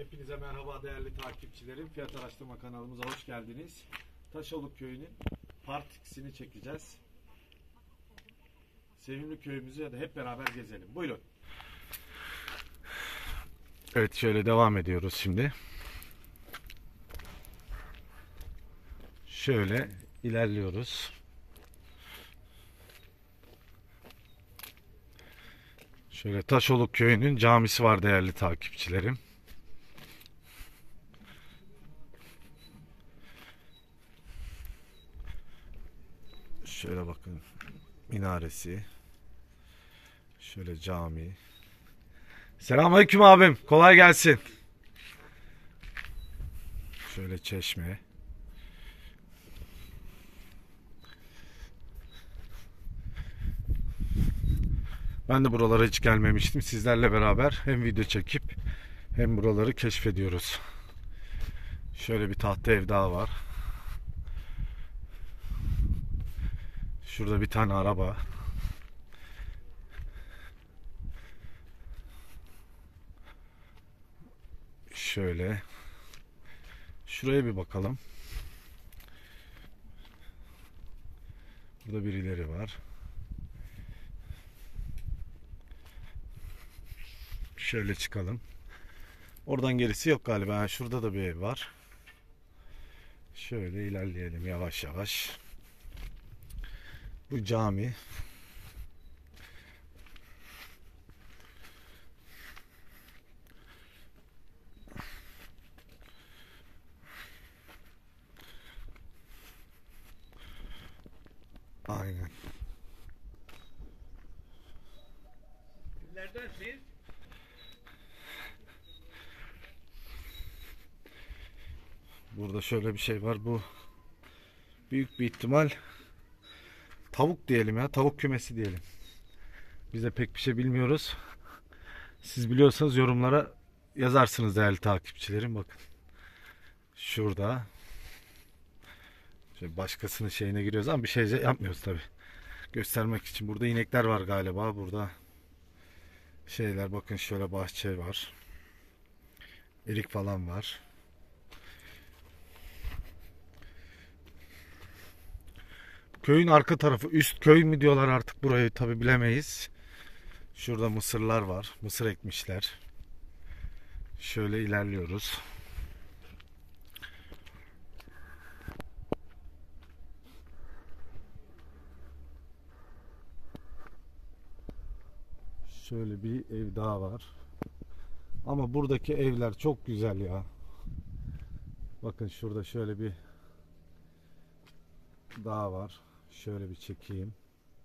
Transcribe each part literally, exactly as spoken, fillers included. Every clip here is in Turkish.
Hepinize merhaba değerli takipçilerim. Fiyat Araştırma kanalımıza hoş geldiniz. Taşoluk köyünün part ikisini çekeceğiz. Sevimli köyümüzü ya da hep beraber gezelim. Buyurun. Evet, şöyle devam ediyoruz şimdi. Şöyle ilerliyoruz. Şöyle Taşoluk köyünün camisi var değerli takipçilerim. Şöyle bakın, minaresi. Şöyle cami. Selamünaleyküm abim. Kolay gelsin. Şöyle çeşme. Ben de buralara hiç gelmemiştim. Sizlerle beraber hem video çekip hem buraları keşfediyoruz. Şöyle bir tahta ev daha var. Şurada bir tane araba. Şöyle. Şuraya bir bakalım. Burada birileri var. Şöyle çıkalım. Oradan gerisi yok galiba. Şurada da bir ev var. Şöyle ilerleyelim yavaş yavaş. Bu cami. Aynen. Neredesiniz? Burada şöyle bir şey var. Bu büyük bir ihtimal tavuk diyelim ya. Tavuk kümesi diyelim. Biz de pek bir şey bilmiyoruz. Siz biliyorsanız yorumlara yazarsınız değerli takipçilerim. Bakın. Şurada. Şöyle başkasının şeyine giriyoruz ama bir şey yapmıyoruz tabi. Göstermek için. Burada inekler var galiba. Burada şeyler, bakın şöyle bahçe var. Erik falan var. Köyün arka tarafı, üst köy mü diyorlar artık, burayı tabi bilemeyiz. Şurada mısırlar var. Mısır ekmişler. Şöyle ilerliyoruz. Şöyle bir ev daha var. Ama buradaki evler çok güzel ya. Bakın şurada şöyle bir dağ var. Şöyle bir çekeyim.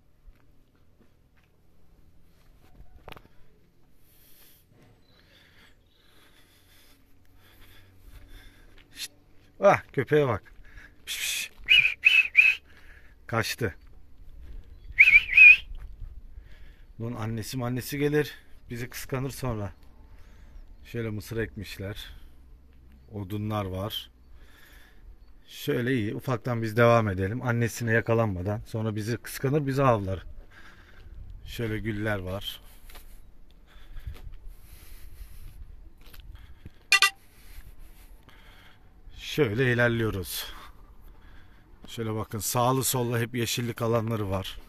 Şişt. Ah, köpeğe bak. Piş, piş, piş, piş. Kaçtı. Bunun annesi annesi gelir. Bizi kıskanır sonra. Şöyle mısır ekmişler. Odunlar var. Şöyle iyi. Ufaktan biz devam edelim. Annesine yakalanmadan. Sonra bizi kıskanır, bizi avlar. Şöyle güller var. Şöyle ilerliyoruz. Şöyle bakın, sağlı sollu hep yeşillik alanları var.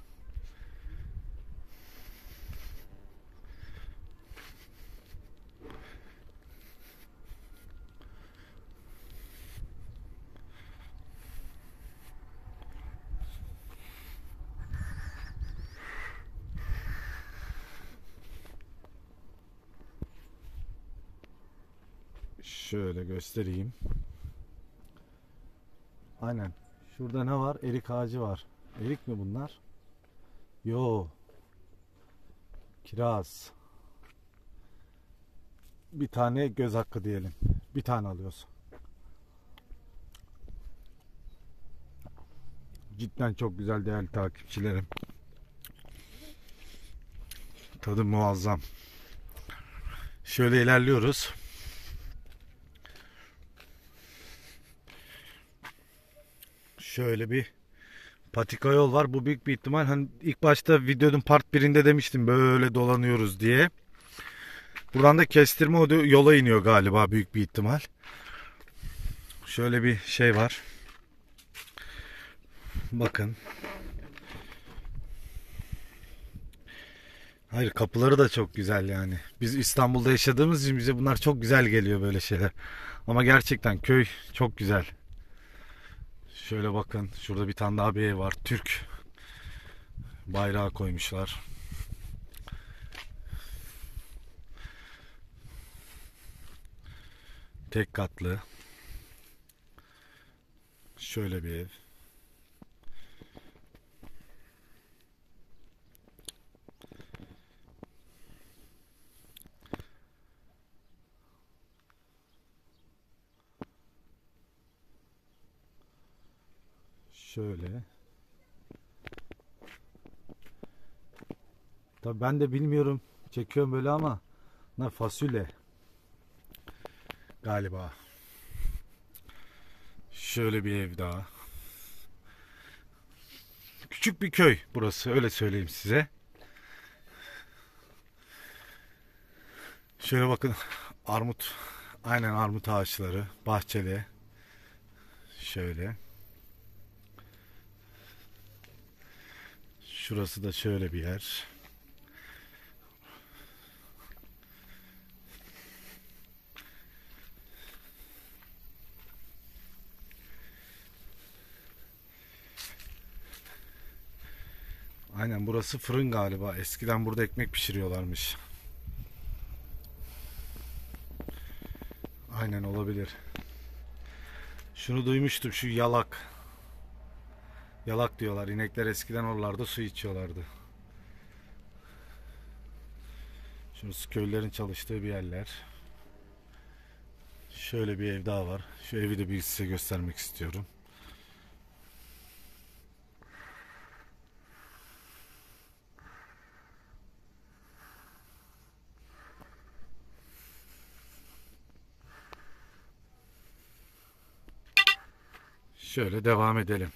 Şöyle göstereyim. Aynen. Şurada ne var? Erik ağacı var. Erik mi bunlar? Yo. Kiraz. Bir tane göz hakkı diyelim. Bir tane alıyoruz. Cidden çok güzel değerli takipçilerim. Tadı muazzam. Şöyle ilerliyoruz. Şöyle bir patika yol var. Bu büyük bir ihtimal, hani ilk başta videonun part birinde demiştim böyle dolanıyoruz diye. Buradan da kestirme o yola iniyor galiba, büyük bir ihtimal. Şöyle bir şey var. Bakın. Hayır, kapıları da çok güzel yani. Biz İstanbul'da yaşadığımız için bize bunlar çok güzel geliyor, böyle şeyler. Ama gerçekten köy çok güzel. Şöyle bakın, şurada bir tane daha bir ev var. Türk bayrağı koymuşlar. Tek katlı. Şöyle bir ev. Şöyle. Tabii ben de bilmiyorum. Çekiyorum böyle ama ne fasulye galiba. Şöyle bir ev daha. Küçük bir köy burası, öyle söyleyeyim size. Şöyle bakın, armut. Aynen, armut ağaçları, bahçeli. Şöyle. Şurası da şöyle bir yer. Aynen, burası fırın galiba. Eskiden burada ekmek pişiriyorlarmış. Aynen, olabilir. Şunu duymuştum, şu yalak. Yalak diyorlar. İnekler eskiden oralarda su içiyorlardı. Şurası köylülerin çalıştığı bir yerler. Şöyle bir ev daha var. Şu evi de bir size göstermek istiyorum. Şöyle devam edelim.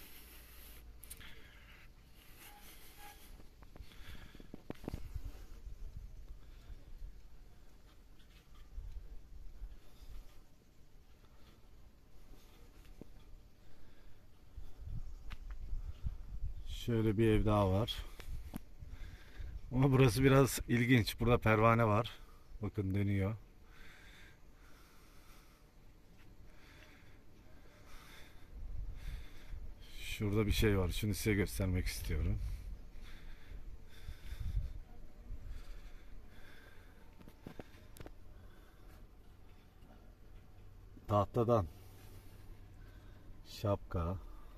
Şöyle bir ev daha var. Ama burası biraz ilginç. Burada pervane var. Bakın, dönüyor. Şurada bir şey var. Şunu size göstermek istiyorum. Tahtadan şapka.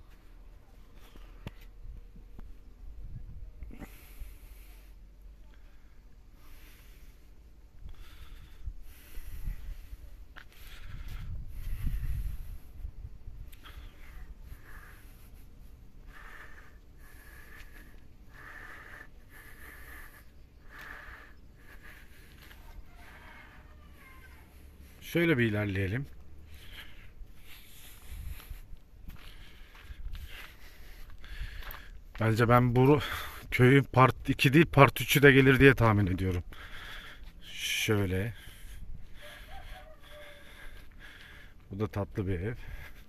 Şöyle bir ilerleyelim. Bence ben bu köyün part iki değil, part üçü de gelir diye tahmin ediyorum. Şöyle. Bu da tatlı bir ev.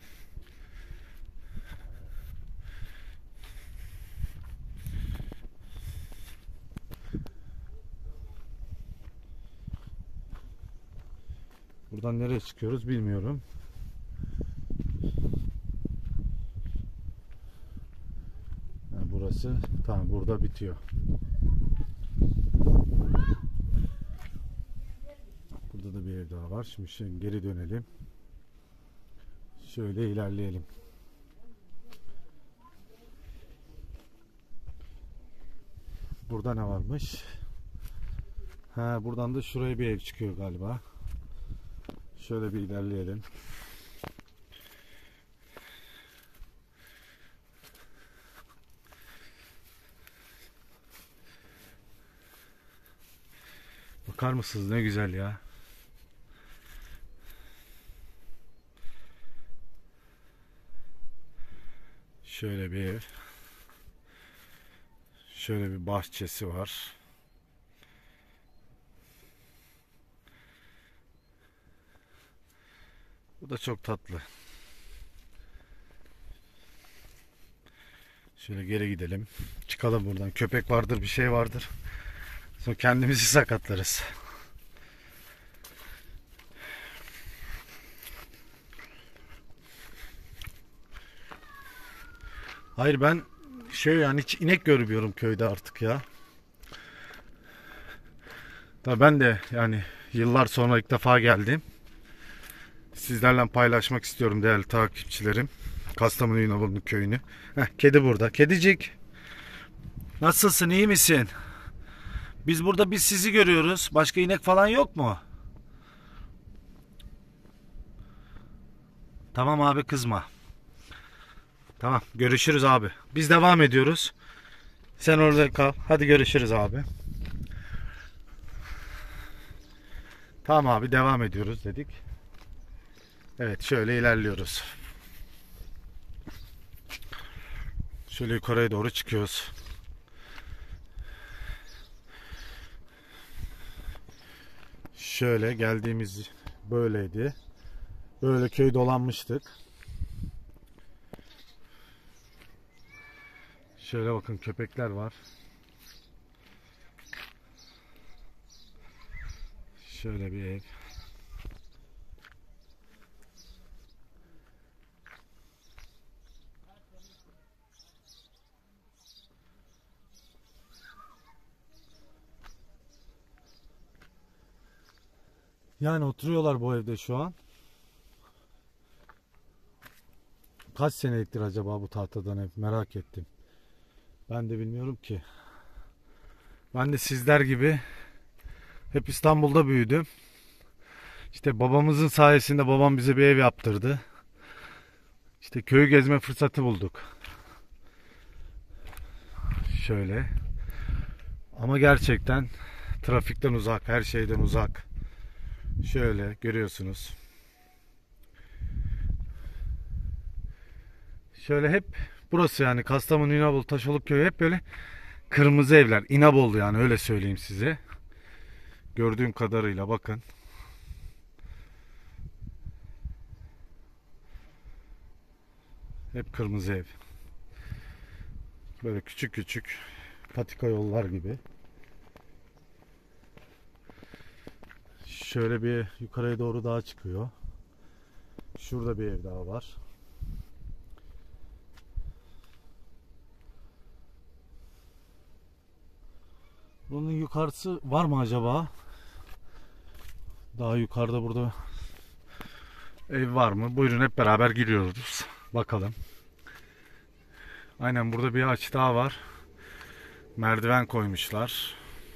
Buradan nereye çıkıyoruz bilmiyorum. Yani burası tamam, burada bitiyor. Burada da bir ev daha var. Şimdi, şimdi geri dönelim. Şöyle ilerleyelim. Burada ne varmış? Ha, buradan da şuraya bir ev çıkıyor galiba. Şöyle bir ilerleyelim. Bakar mısınız, ne güzel ya. Şöyle bir ev. Şöyle bir bahçesi var. Bu da çok tatlı. Şöyle geri gidelim. Çıkalım buradan. Köpek vardır, bir şey vardır. Sonra kendimizi sakatlarız. Hayır, ben şey yani hiç inek görmüyorum köyde artık ya. Tabii ben de yani yıllar sonra ilk defa geldim. Sizlerle paylaşmak istiyorum değerli takipçilerim. Kastamonu İnebolu köyünü. Heh, kedi burada. Kedicik. Nasılsın, iyi misin? Biz burada biz sizi görüyoruz. Başka inek falan yok mu? Tamam abi, kızma. Tamam, görüşürüz abi. Biz devam ediyoruz. Sen orada kal. Hadi görüşürüz abi. Tamam abi, devam ediyoruz dedik. Evet, şöyle ilerliyoruz. Şöyle yukarıya doğru çıkıyoruz. Şöyle geldiğimiz böyleydi. Böyle köy dolanmıştık. Şöyle bakın, köpekler var. Şöyle bir ev. Yani oturuyorlar bu evde şu an. Kaç seneliktir acaba bu tahtadan ev, merak ettim. Ben de bilmiyorum ki. Ben de sizler gibi hep İstanbul'da büyüdüm. İşte babamızın sayesinde babam bize bir ev yaptırdı. İşte köyü gezme fırsatı bulduk. Şöyle. Ama gerçekten trafikten uzak, her şeyden uzak. Şöyle görüyorsunuz. Şöyle hep burası yani Kastamonu, İnebolu, Taşoluk köyü hep böyle kırmızı evler. İnebolu yani, öyle söyleyeyim size. Gördüğüm kadarıyla bakın. Hep kırmızı ev. Böyle küçük küçük patika yollar gibi. Şöyle bir yukarıya doğru daha çıkıyor. Şurada bir ev daha var. Bunun yukarısı var mı acaba? Daha yukarıda burada ev var mı? Buyurun hep beraber giriyoruz. Bakalım. Aynen, burada bir ağaç daha var. Merdiven koymuşlar.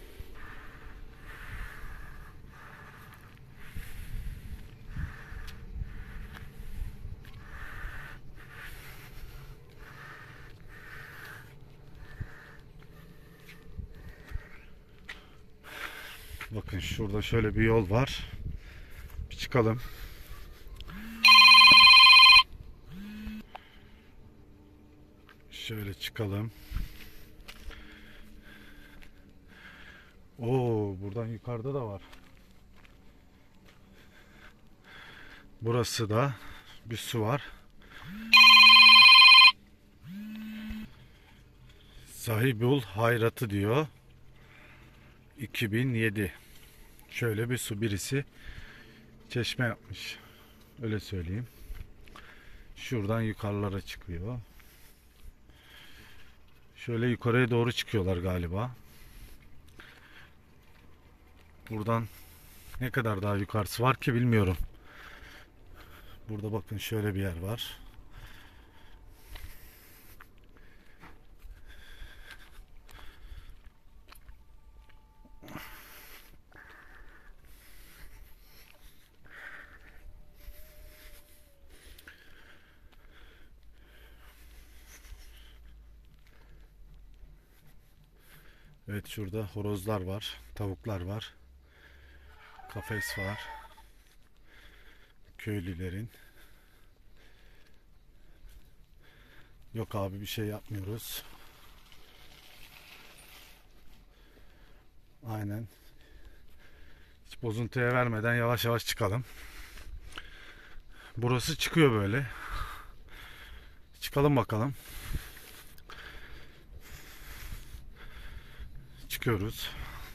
Bakın şurada şöyle bir yol var. Bir çıkalım. Şöyle çıkalım. Oo, buradan yukarıda da var. Burası da bir su var. Sahibul Hayratı diyor. iki bin yedi. Şöyle bir su, birisi çeşme yapmış. Öyle söyleyeyim. Şuradan yukarılara çıkıyor. Şöyle yukarıya doğru çıkıyorlar galiba. Buradan ne kadar daha yukarısı var ki bilmiyorum. Burada bakın şöyle bir yer var. Evet, şurada horozlar var, tavuklar var. Kafes var. Köylülerin. Yok abi, bir şey yapmıyoruz. Aynen. Hiç bozuntuya vermeden yavaş yavaş çıkalım. Burası çıkıyor böyle. Çıkalım bakalım. Çıkıyoruz.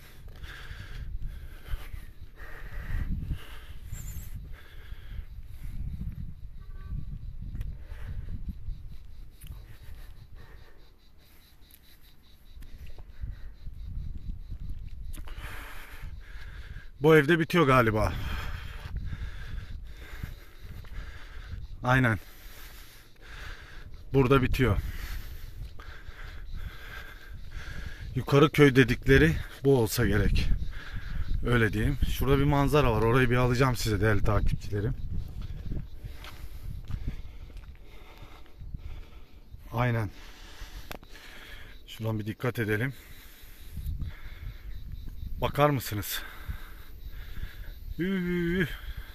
Bu evde bitiyor galiba. Aynen. Burada bitiyor. Yukarı köy dedikleri bu olsa gerek. Öyle diyeyim. Şurada bir manzara var. Orayı bir alacağım size değerli takipçilerim. Aynen. Şuradan bir dikkat edelim. Bakar mısınız? Üh.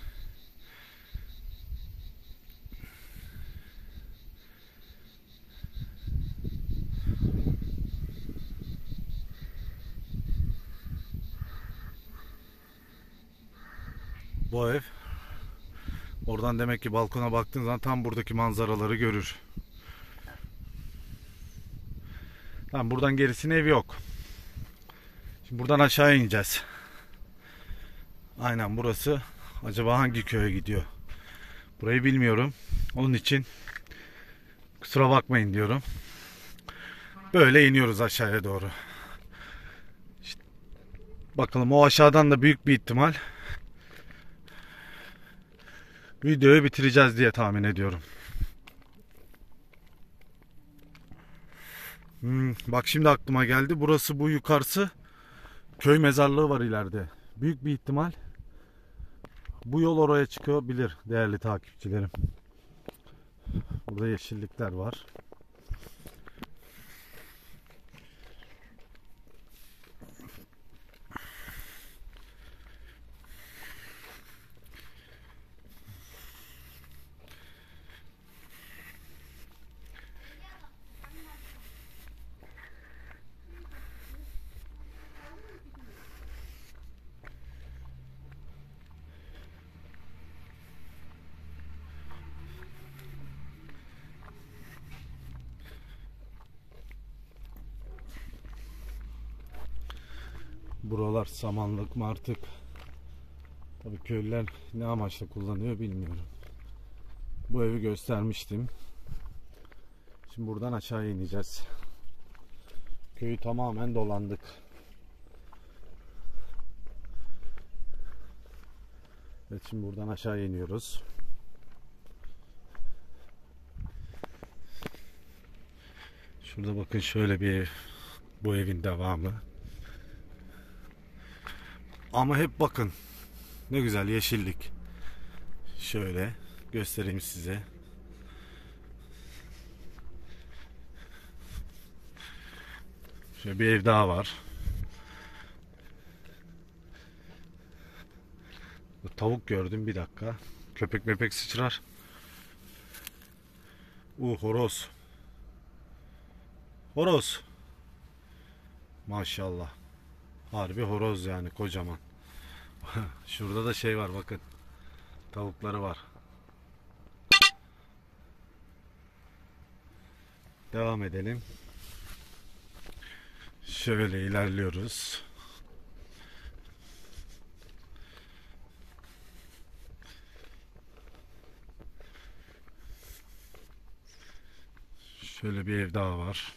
Bu ev. Oradan demek ki balkona baktığın zaman tam buradaki manzaraları görür. Tamam, buradan gerisine ev yok. Şimdi buradan aşağı ineceğiz. Aynen burası. Acaba hangi köye gidiyor? Burayı bilmiyorum. Onun için kusura bakmayın diyorum. Böyle iniyoruz aşağıya doğru. İşte bakalım, o aşağıdan da büyük bir ihtimal videoyu bitireceğiz diye tahmin ediyorum. Hmm, bak şimdi aklıma geldi. Burası, bu yukarısı köy mezarlığı var ileride. Büyük bir ihtimal bu yol oraya çıkabilir değerli takipçilerim. Burada yeşillikler var. Buralar samanlık mı artık? Tabii köylüler ne amaçla kullanıyor bilmiyorum. Bu evi göstermiştim. Şimdi buradan aşağı ineceğiz. Köyü tamamen dolandık. Evet, şimdi buradan aşağı iniyoruz. Şurada bakın, şöyle bir ev. Bu evin devamı. Ama hep bakın ne güzel yeşillik. Şöyle göstereyim size. Şöyle bir ev daha var. Tavuk gördüm, bir dakika. Köpek mepek sıçrar. Uh, horoz. Horoz. Maşallah. Harbi horoz yani, kocaman. Şurada da şey var bakın. Tavukları var. Devam edelim. Şöyle ilerliyoruz. Şöyle bir ev daha var.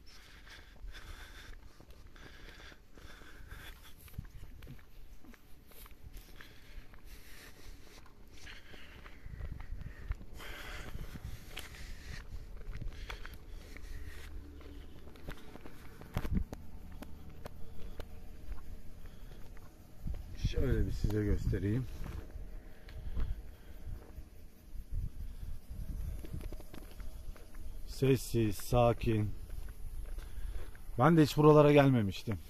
Şöyle bir size göstereyim. Sessiz, sakin. Ben de hiç buralara gelmemiştim.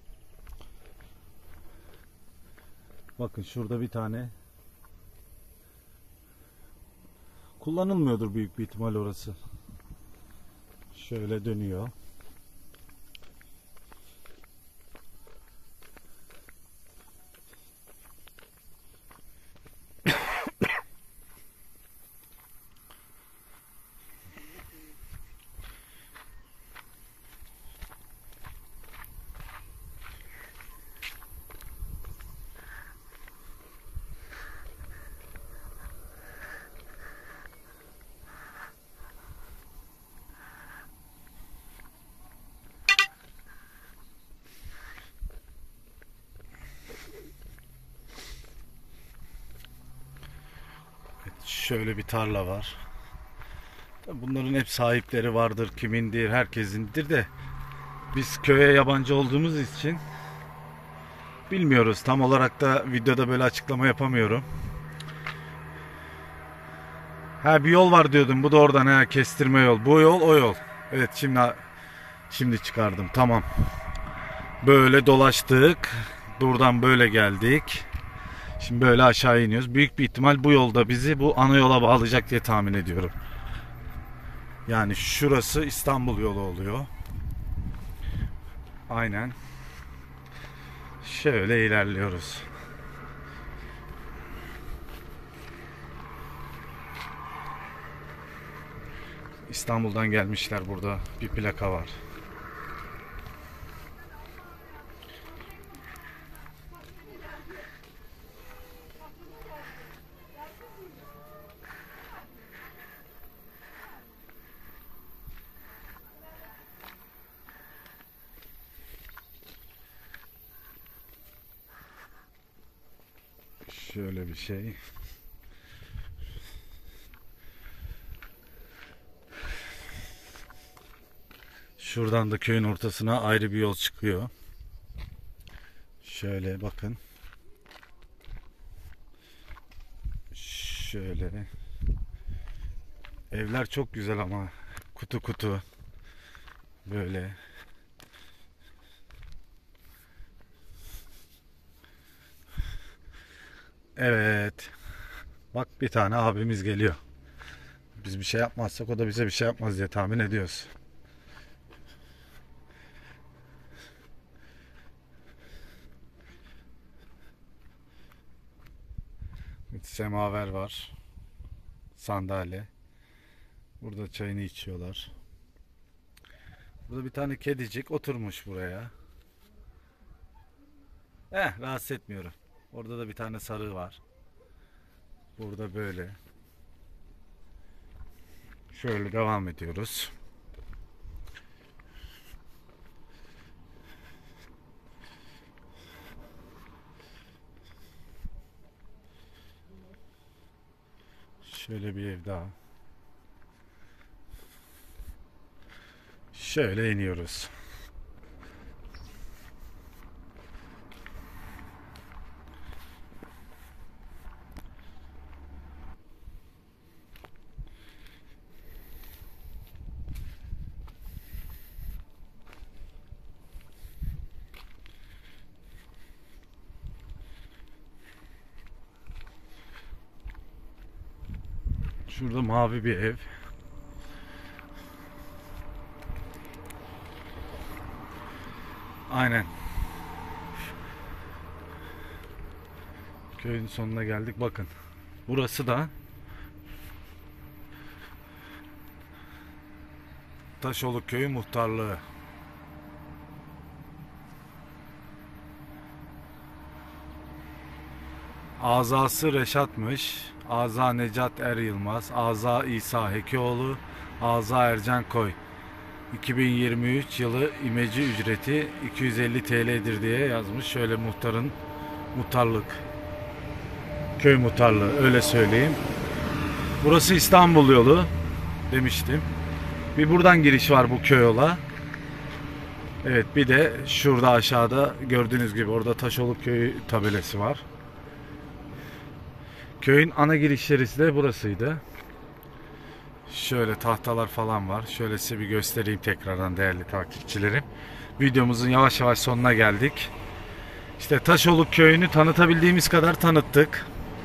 Bakın şurada bir tane. Kullanılmıyordur büyük bir ihtimal orası. Şöyle dönüyor. Şöyle bir tarla var. Bunların hep sahipleri vardır, kimindir, herkesindir de biz köye yabancı olduğumuz için bilmiyoruz. Tam olarak da videoda böyle açıklama yapamıyorum. Ha, bir yol var diyordum. Bu da oradan, ha, kestirme yol. Bu yol, o yol. Evet, şimdi şimdi çıkardım. Tamam. Böyle dolaştık. Buradan böyle geldik. Şimdi böyle aşağı iniyoruz. Büyük bir ihtimal bu yolda bizi bu ana yola bağlayacak diye tahmin ediyorum. Yani şurası İstanbul yolu oluyor. Aynen. Şöyle ilerliyoruz. İstanbul'dan gelmişler, burada bir plaka var. Şöyle bir şey. Şuradan da köyün ortasına ayrı bir yol çıkıyor. Şöyle bakın. Şöyle. Evler çok güzel ama kutu kutu. Böyle. Evet. Bak, bir tane abimiz geliyor. Biz bir şey yapmazsak o da bize bir şey yapmaz diye tahmin ediyoruz. Bir semaver var. Sandalye. Burada çayını içiyorlar. Burada bir tane kedicik oturmuş buraya. Eh, rahatsız etmiyorum. Orada da bir tane sarı var. Burada böyle. Şöyle devam ediyoruz. Şöyle bir ev daha. Şöyle iniyoruz. Şurada mavi bir ev. Aynen. Köyün sonuna geldik. Bakın. Burası da Taşoluk Köyü Muhtarlığı. Azası Reşat'mış. Aza Necat Er Yılmaz. Aza İsa Hekioğlu. Aza Ercan Koy. iki bin yirmi üç yılı imece ücreti iki yüz elli T L'dir diye yazmış. Şöyle muhtarın muhtarlık. Köy muhtarlığı, öyle söyleyeyim. Burası İstanbul yolu demiştim. Bir buradan giriş var bu köy yola. Evet, bir de şurada aşağıda gördüğünüz gibi orada Taşoluk Köyü tabelası var. Köyün ana girişleri de burasıydı. Şöyle tahtalar falan var. Şöyle size bir göstereyim tekrardan değerli takipçilerim. Videomuzun yavaş yavaş sonuna geldik. İşte Taşoluk Köyü'nü tanıtabildiğimiz kadar tanıttık.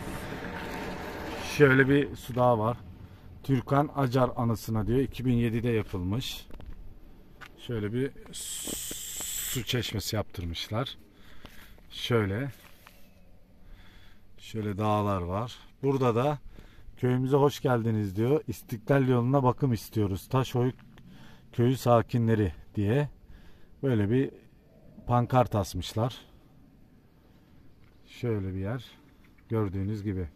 Şöyle bir su daha var. Türkan Acar anısına diyor. iki bin yedide yapılmış. Şöyle bir su çeşmesi yaptırmışlar. Şöyle. Şöyle dağlar var. Burada da köyümüze hoş geldiniz diyor. İstiklal yoluna bakım istiyoruz. Taşoyuk köyü sakinleri diye böyle bir pankart asmışlar. Şöyle bir yer. Gördüğünüz gibi.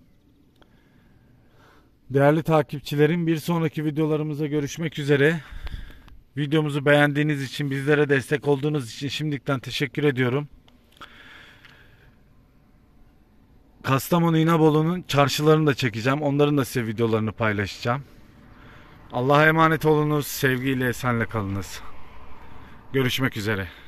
Değerli takipçilerim, bir sonraki videolarımızda görüşmek üzere. Videomuzu beğendiğiniz için, bizlere destek olduğunuz için şimdiden teşekkür ediyorum. Kastamonu İnebolu'nun çarşılarını da çekeceğim. Onların da size videolarını paylaşacağım. Allah'a emanet olunuz. Sevgiyle, esenle kalınız. Görüşmek üzere.